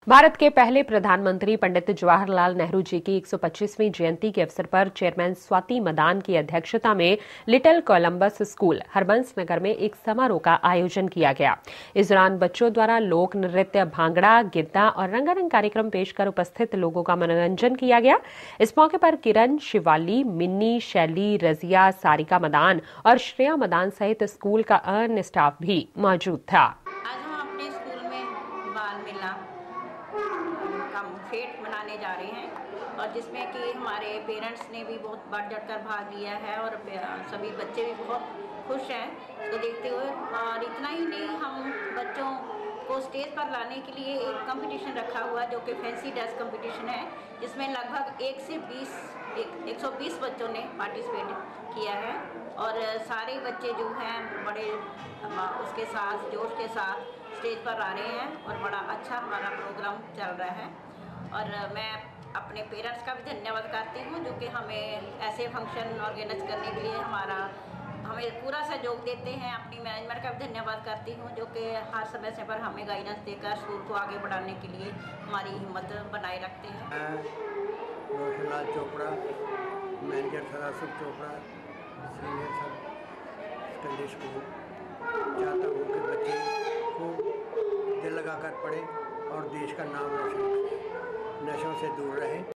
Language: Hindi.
भारत के पहले प्रधानमंत्री पंडित जवाहरलाल नेहरू जी की 125वीं जयंती के अवसर पर चेयरमैन स्वाति मदान की अध्यक्षता में Little Columbus school Harbans Nagar में एक समारोह का आयोजन किया गया। इस दौरान बच्चों द्वारा लोक नृत्य, भांगड़ा, गिद्दा और रंगारंग कार्यक्रम पेश कर उपस्थित लोगों का मनोरंजन किया गया। इस मौके पर किरण, शिवाली, मिन्नी, शैली, रजिया, सारिका मदान और श्रेया मदान सहित स्कूल का अन्य स्टाफ भी मौजूद था। आज हम अपने स्कूल में बाल मेला का फेट मनाने जा रहे हैं और जिसमें कि हमारे पेरेंट्स ने भी बहुत बढ़ चढ़कर भाग लिया है और सभी बच्चे भी बहुत खुश हैं इसको देखते हुए। और इतना ही नहीं, हम बच्चों को स्टेज पर लाने के लिए एक कंपटीशन रखा हुआ जो कि फैंसी ड्रेस कंपटीशन है, जिसमें लगभग 120 बच्चों ने पार्टिसिपेट किया है और सारे बच्चे जो हैं बड़े उसके साथ जोश के साथ स्टेज पर आ रहे हैं और बड़ा अच्छा हमारा प्रोग्राम चल रहा है। और मैं अपने पेरेंट्स का भी धन्यवाद करती हूँ जो कि हमें ऐसे फंक्शन ऑर्गेनाइज करने के लिए हमें पूरा सहयोग देते हैं। अपनी मैनेजमेंट का भी धन्यवाद करती हूँ जो कि हर समय पर हमें गाइडेंस देकर स्कूल को आगे बढ़ाने के लिए हमारी हिम्मत बनाए रखते हैं। Roshanlal Chopra, manager Sadashiv Chopra, senior sub secondary school, चाहता हूँ कि बच्चे को दिल लगाकर पढ़े और देश का नाम रोशन करें, नशों से दूर रहें।